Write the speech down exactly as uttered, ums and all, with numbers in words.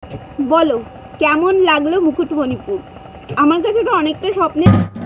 বলো কেমন লাগলো মুকুটমণিপুর? আমার কাছে তো অনেকটা স্বপ্নের